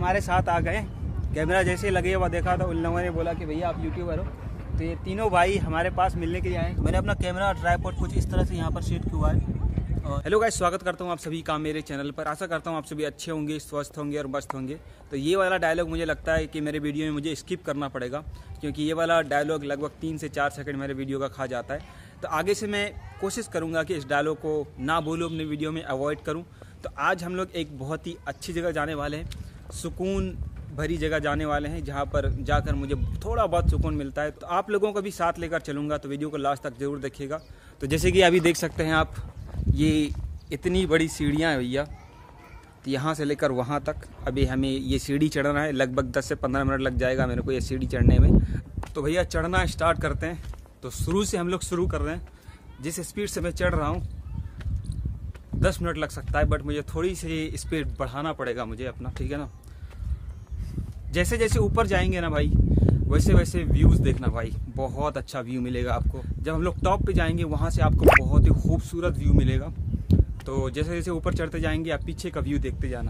हमारे साथ आ गए। कैमरा जैसे लगे हुआ देखा तो उन लोगों ने बोला कि भैया आप यूट्यूबर हो, तो ये तीनों भाई हमारे पास मिलने के लिए आए। मैंने अपना कैमरा ट्राइपॉड कुछ इस तरह से यहाँ पर सेट किया हुआ है। हेलो गाइस, स्वागत करता हूँ आप सभी का मेरे चैनल पर। आशा करता हूँ आप सभी अच्छे होंगे, स्वस्थ होंगे और मस्त होंगे। तो ये वाला डायलॉग मुझे लगता है कि मेरे वीडियो में मुझे स्किप करना पड़ेगा, क्योंकि ये वाला डायलॉग लगभग 3 से 4 सेकंड मेरे वीडियो का खा जाता है। तो आगे से मैं कोशिश करूँगा कि इस डायलॉग को ना बोलूँ, अपने वीडियो में अवॉइड करूँ। तो आज हम लोग एक बहुत ही अच्छी जगह जाने वाले हैं, सुकून भरी जगह जाने वाले हैं, जहाँ पर जाकर मुझे थोड़ा बहुत सुकून मिलता है। तो आप लोगों को भी साथ लेकर चलूँगा, तो वीडियो को लास्ट तक ज़रूर देखिएगा। तो जैसे कि अभी देख सकते हैं आप, ये इतनी बड़ी सीढ़ियाँ हैं भैया, तो यहाँ से लेकर वहाँ तक अभी हमें ये सीढ़ी चढ़ना है। लगभग 10 से 15 मिनट लग जाएगा मेरे को ये सीढ़ी चढ़ने में। तो भैया चढ़ना स्टार्ट करते हैं। तो शुरू से हम लोग शुरू कर रहे हैं। जिस स्पीड से मैं चढ़ रहा हूँ 10 मिनट लग सकता है, बट मुझे थोड़ी सी स्पीड बढ़ाना पड़ेगा मुझे अपना, ठीक है ना। जैसे जैसे ऊपर जाएंगे ना भाई, वैसे वैसे व्यूज़ देखना भाई, बहुत अच्छा व्यू मिलेगा आपको। जब हम लोग टॉप पे जाएंगे वहाँ से आपको बहुत ही खूबसूरत व्यू मिलेगा। तो जैसे जैसे ऊपर चढ़ते जाएंगे आप पीछे का व्यू देखते जाना।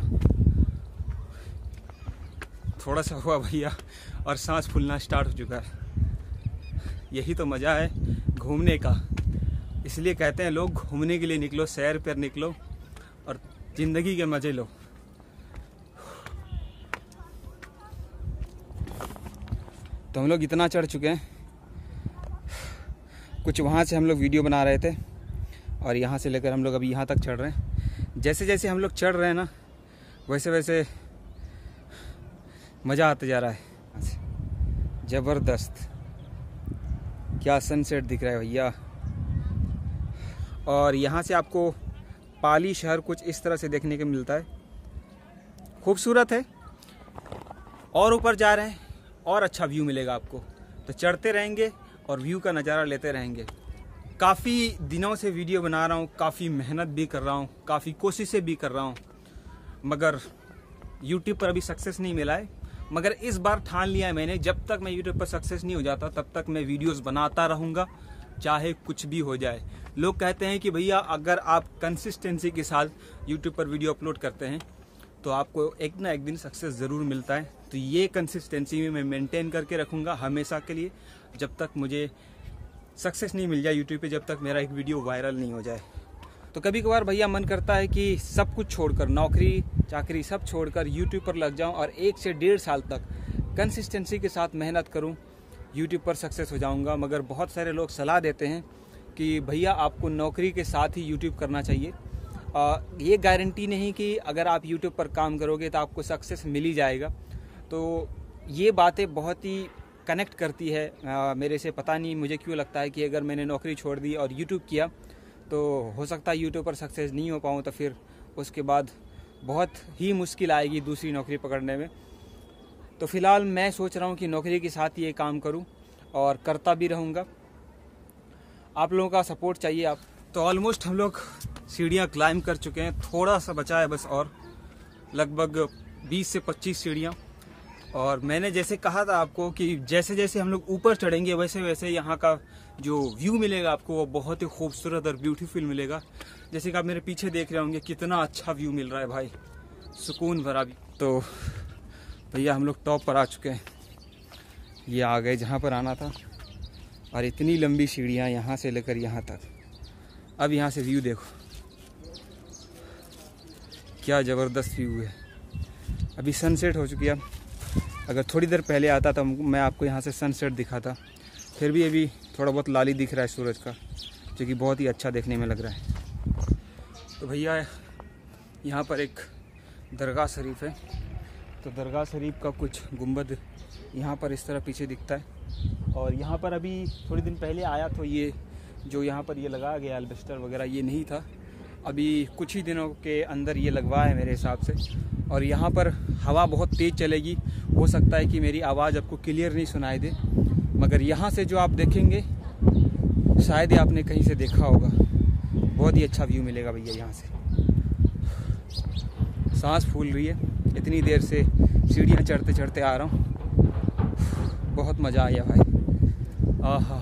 थोड़ा सा हुआ भैया और सांस फूलना स्टार्ट हो चुका है। यही तो मज़ा है घूमने का। इसलिए कहते हैं लोग, घूमने के लिए निकलो, सैर पर निकलो और ज़िंदगी के मज़े लो। तो हम लोग इतना चढ़ चुके हैं। कुछ वहाँ से हम लोग वीडियो बना रहे थे और यहाँ से लेकर हम लोग अभी यहाँ तक चढ़ रहे हैं। जैसे जैसे हम लोग चढ़ रहे हैं ना, वैसे वैसे मज़ा आते जा रहा है। ज़बरदस्त, क्या सनसेट दिख रहा है भैया। और यहाँ से आपको पाली शहर कुछ इस तरह से देखने को मिलता है। खूबसूरत है। और ऊपर जा रहे हैं और अच्छा व्यू मिलेगा आपको। तो चढ़ते रहेंगे और व्यू का नज़ारा लेते रहेंगे। काफ़ी दिनों से वीडियो बना रहा हूँ, काफ़ी मेहनत भी कर रहा हूँ, काफ़ी कोशिशें भी कर रहा हूँ, मगर YouTube पर अभी सक्सेस नहीं मिला है। मगर इस बार ठान लिया है मैंने, जब तक मैं YouTube पर सक्सेस नहीं हो जाता तब तक मैं वीडियोस बनाता रहूँगा, चाहे कुछ भी हो जाए। लोग कहते हैं कि भैया अगर आप कंसिस्टेंसी के साथ YouTube पर वीडियो अपलोड करते हैं तो आपको एक ना एक दिन सक्सेस ज़रूर मिलता है। तो ये कंसिस्टेंसी में मैं मेंटेन करके रखूँगा हमेशा के लिए, जब तक मुझे सक्सेस नहीं मिल जाए यूट्यूब पे, जब तक मेरा एक वीडियो वायरल नहीं हो जाए। तो कभी कभार भैया मन करता है कि सब कुछ छोड़कर, नौकरी चाकरी सब छोड़कर यूट्यूब पर लग जाऊं और 1 से 1.5 साल तक कंसिस्टेंसी के साथ मेहनत करूं, यूट्यूब पर सक्सेस हो जाऊंगा। मगर बहुत सारे लोग सलाह देते हैं कि भैया आपको नौकरी के साथ ही यूट्यूब करना चाहिए। ये गारंटी नहीं कि अगर आप यूट्यूब पर काम करोगे तो आपको सक्सेस मिल ही जाएगा। तो ये बातें बहुत ही कनेक्ट करती है मेरे से। पता नहीं मुझे क्यों लगता है कि अगर मैंने नौकरी छोड़ दी और यूट्यूब किया तो हो सकता है यूट्यूब पर सक्सेस नहीं हो पाऊँ, तो फिर उसके बाद बहुत ही मुश्किल आएगी दूसरी नौकरी पकड़ने में। तो फ़िलहाल मैं सोच रहा हूँ कि नौकरी के साथ ये काम करूँ और करता भी रहूँगा। आप लोगों का सपोर्ट चाहिए। आप तो ऑलमोस्ट हम लोग सीढ़ियाँ क्लाइंब कर चुके हैं, थोड़ा सा बचा है बस, और लगभग 20 से 25 सीढ़ियाँ। और मैंने जैसे कहा था आपको कि जैसे जैसे हम लोग ऊपर चढ़ेंगे वैसे वैसे यहाँ का जो व्यू मिलेगा आपको वो बहुत ही खूबसूरत और ब्यूटीफुल मिलेगा। जैसे कि आप मेरे पीछे देख रहे होंगे कितना अच्छा व्यू मिल रहा है भाई, सुकून भरा भी। तो भैया हम लोग टॉप पर आ चुके हैं। ये आ गए जहाँ पर आना था, और इतनी लंबी सीढ़ियाँ यहाँ से लेकर यहाँ तक। अब यहाँ से व्यू देखो, क्या ज़बरदस्त व्यू है। अभी सनसेट हो चुकी है। अगर थोड़ी देर पहले आता तो मैं आपको यहाँ से सनसेट दिखाता। फिर भी अभी थोड़ा बहुत लाली दिख रहा है सूरज का, जो कि बहुत ही अच्छा देखने में लग रहा है। तो भैया यहाँ पर एक दरगाह शरीफ है। तो दरगाह शरीफ का कुछ गुंबद यहाँ पर इस तरह पीछे दिखता है। और यहाँ पर अभी थोड़ी दिन पहले आया तो ये जो यहाँ पर ये लगाया गया एल्बेस्टर वगैरह, ये नहीं था। अभी कुछ ही दिनों के अंदर ये लगवाया है मेरे हिसाब से। और यहाँ पर हवा बहुत तेज़ चलेगी। हो सकता है कि मेरी आवाज़ आपको क्लियर नहीं सुनाई दे, मगर यहाँ से जो आप देखेंगे शायद ही आपने कहीं से देखा होगा। बहुत ही अच्छा व्यू मिलेगा भैया यहाँ से। सांस फूल रही है, इतनी देर से सीढ़ियाँ चढ़ते चढ़ते आ रहा हूँ। बहुत मज़ा आया भाई। आहा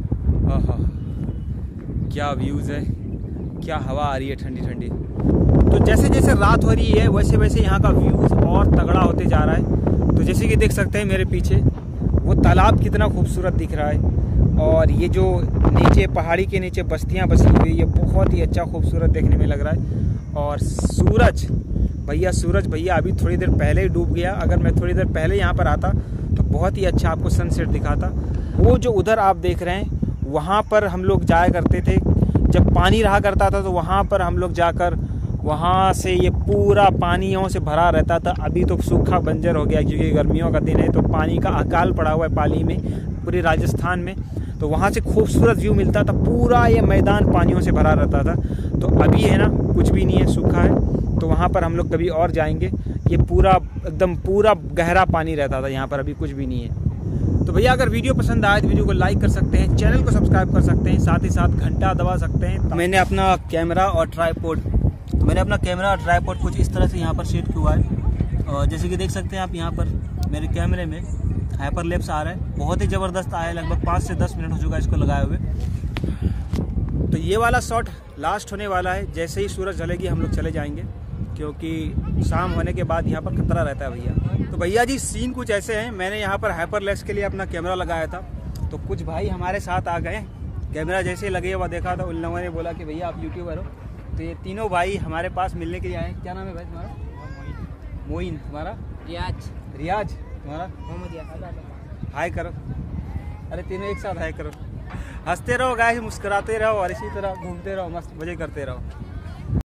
आहा, क्या व्यूज़ है, क्या हवा आ रही है ठंडी ठंडी। तो जैसे जैसे रात हो रही है वैसे वैसे यहाँ का व्यूज़ और तगड़ा होते जा रहा है। तो जैसे कि देख सकते हैं मेरे पीछे वो तालाब कितना खूबसूरत दिख रहा है, और ये जो नीचे पहाड़ी के नीचे बस्तियाँ बसी हुई, ये बहुत ही अच्छा खूबसूरत देखने में लग रहा है। और सूरज भैया अभी थोड़ी देर पहले ही डूब गया। अगर मैं थोड़ी देर पहले यहाँ पर आता तो बहुत ही अच्छा आपको सनसेट दिखाता। वो जो उधर आप देख रहे हैं वहाँ पर हम लोग जाया करते थे, जब पानी रहा करता था तो वहाँ पर हम लोग जाकर वहाँ से ये पूरा पानियों से भरा रहता था। अभी तो सूखा बंजर हो गया क्योंकि गर्मियों का दिन है, तो पानी का अकाल पड़ा हुआ है पाली में, पूरे राजस्थान में। तो वहाँ से खूबसूरत व्यू मिलता था, पूरा ये मैदान पानियों से भरा रहता था। तो अभी है ना कुछ भी नहीं है, सूखा है। तो वहाँ पर हम लोग कभी और जाएंगे। ये पूरा एकदम पूरा गहरा पानी रहता था यहाँ पर, अभी कुछ भी नहीं है। तो भैया अगर वीडियो पसंद आए तो वीडियो को लाइक कर सकते हैं, चैनल को सब्सक्राइब कर सकते हैं, साथ ही साथ घंटा दबा सकते हैं। मैंने अपना कैमरा और ट्राइपॉड कुछ इस तरह से यहाँ पर सेट किया है, और जैसे कि देख सकते हैं आप यहाँ पर मेरे कैमरे में हाइपरलैप्स आ रहा है, बहुत ही ज़बरदस्त आया है। लगभग 5 से 10 मिनट हो चुका है इसको लगाए हुए। तो ये वाला शॉट लास्ट होने वाला है, जैसे ही सूरज ढलेगी हम लोग चले जाएंगे, क्योंकि शाम होने के बाद यहाँ पर खतरा रहता है भैया। तो भैया जी सीन कुछ ऐसे हैं, मैंने यहाँ पर हाइपरलैप्स के लिए अपना कैमरा लगाया था, तो कुछ भाई हमारे साथ आ गए। कैमरा जैसे लगे हुआ देखा था, उन लोगों ने बोला कि भैया आप यूट्यूबर हो। तो ये तीनों भाई हमारे पास मिलने के लिए आए। क्या नाम है भाई तुम्हारा? मोइन। तुम्हारा? रियाज। तुम्हारा? मोहम्मद। हाय करो। अरे तीनों एक साथ हाय करो। हंसते रहो गाइस, मुस्कुराते रहो और इसी तरह घूमते रहो, मस्त मजे करते रहो।